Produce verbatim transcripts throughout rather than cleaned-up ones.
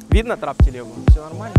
Видно трап-телегу? Все нормально?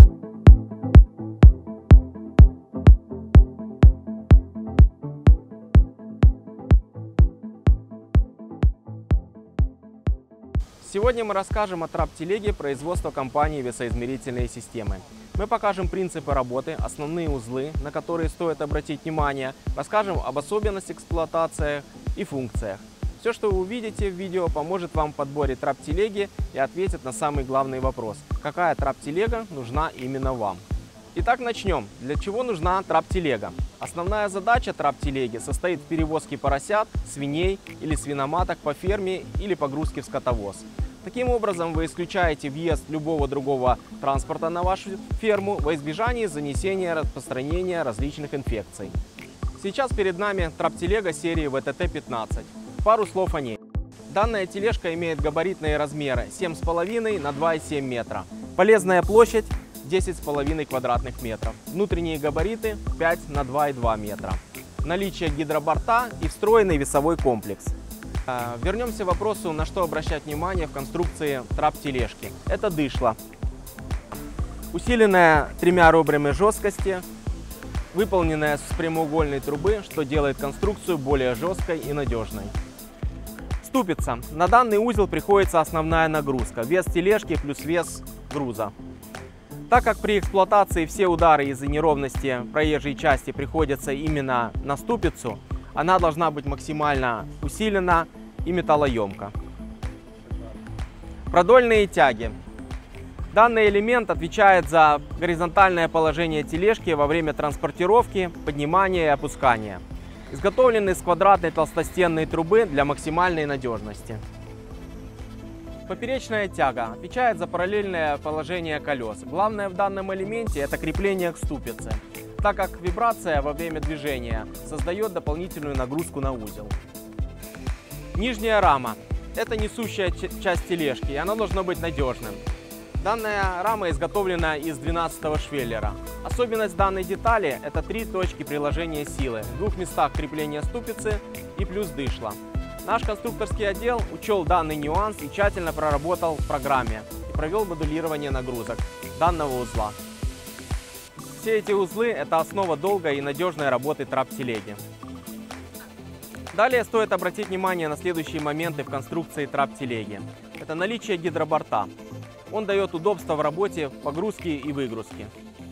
Сегодня мы расскажем о трап-телеге производства компании «Весоизмерительные системы». Мы покажем принципы работы, основные узлы, на которые стоит обратить внимание, расскажем об особенностях эксплуатации и функциях. Все, что вы увидите в видео, поможет вам в подборе трап-телеги и ответит на самый главный вопрос – какая трап-телега нужна именно вам? Итак, начнем. Для чего нужна трап-телега? Основная задача трап-телеги состоит в перевозке поросят, свиней или свиноматок по ферме или погрузке в скотовоз. Таким образом, вы исключаете въезд любого другого транспорта на вашу ферму во избежание занесения распространения различных инфекций. Сейчас перед нами трап-телега серии вэ тэ тэ пятнадцать. Пару слов о ней. Данная тележка имеет габаритные размеры семь с половиной на два и семь метра. Полезная площадь десять с половиной квадратных метров. Внутренние габариты пять на два и два метра. Наличие гидроборта и встроенный весовой комплекс. Вернемся к вопросу, на что обращать внимание в конструкции трап-тележки. Это дышло. Усиленная тремя ребрами жесткости, выполненная с прямоугольной трубы, что делает конструкцию более жесткой и надежной. Ступица. На данный узел приходится основная нагрузка. Вес тележки плюс вес груза. Так как при эксплуатации все удары из-за неровности проезжей части приходятся именно на ступицу, она должна быть максимально усилена и металлоемка. Продольные тяги. Данный элемент отвечает за горизонтальное положение тележки во время транспортировки, поднимания и опускания. Изготовлен из квадратной толстостенной трубы для максимальной надежности. Поперечная тяга отвечает за параллельное положение колес. Главное в данном элементе – это крепление к ступице, так как вибрация во время движения создает дополнительную нагрузку на узел. Нижняя рама – это несущая часть тележки, и она должна быть надежным. Данная рама изготовлена из двенадцатого швеллера. Особенность данной детали – это три точки приложения силы, в двух местах крепления ступицы и плюс дышло. Наш конструкторский отдел учел данный нюанс и тщательно проработал в программе и провел модулирование нагрузок данного узла. Все эти узлы – это основа долгой и надежной работы трап-телеги. Далее стоит обратить внимание на следующие моменты в конструкции трап-телеги. Это наличие гидроборта. Он дает удобство в работе погрузки и выгрузки.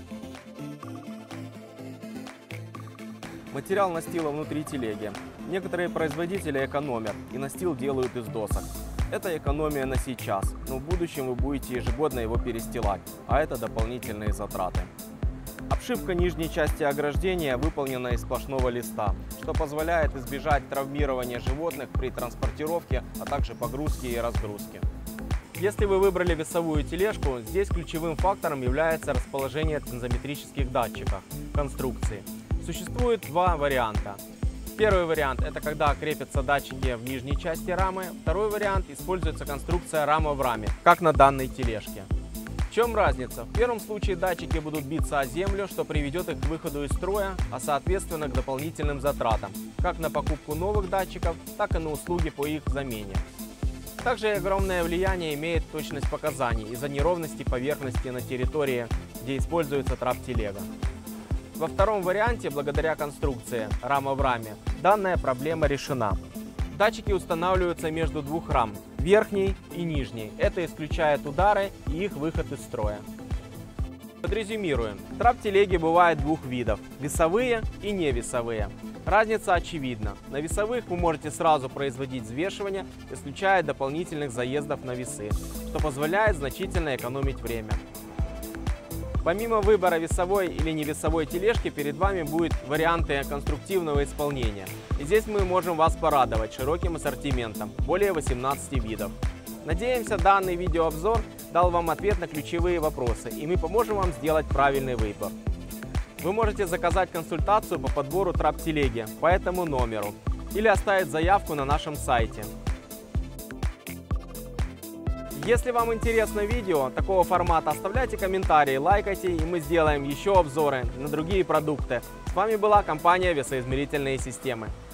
Материал настила внутри телеги. Некоторые производители экономят и настил делают из досок. Это экономия на сейчас, но в будущем вы будете ежегодно его перестилать, а это дополнительные затраты. Обшивка нижней части ограждения выполнена из сплошного листа, что позволяет избежать травмирования животных при транспортировке, а также погрузке и разгрузке. Если вы выбрали весовую тележку, здесь ключевым фактором является расположение тензометрических датчиков в конструкции. Существует два варианта. Первый вариант – это когда крепятся датчики в нижней части рамы. Второй вариант – используется конструкция рама в раме, как на данной тележке. В чем разница? В первом случае датчики будут биться о землю, что приведет их к выходу из строя, а соответственно к дополнительным затратам, как на покупку новых датчиков, так и на услуги по их замене. Также огромное влияние имеет точность показаний из-за неровности поверхности на территории, где используется трап-телега. Во втором варианте, благодаря конструкции рама в раме, данная проблема решена. Датчики устанавливаются между двух рам, верхней и нижней. Это исключает удары и их выход из строя. Подрезюмируем. Трап-телеги бывают двух видов – весовые и невесовые. Разница очевидна. На весовых вы можете сразу производить взвешивание, исключая дополнительных заездов на весы, что позволяет значительно экономить время. Помимо выбора весовой или невесовой тележки, перед вами будут варианты конструктивного исполнения. И здесь мы можем вас порадовать широким ассортиментом, более восемнадцати видов. Надеемся, данный видеообзор дал вам ответ на ключевые вопросы, и мы поможем вам сделать правильный выбор. Вы можете заказать консультацию по подбору трап-телеги по этому номеру или оставить заявку на нашем сайте. Если вам интересно видео такого формата, оставляйте комментарии, лайкайте, и мы сделаем еще обзоры на другие продукты. С вами была компания «Весоизмерительные системы».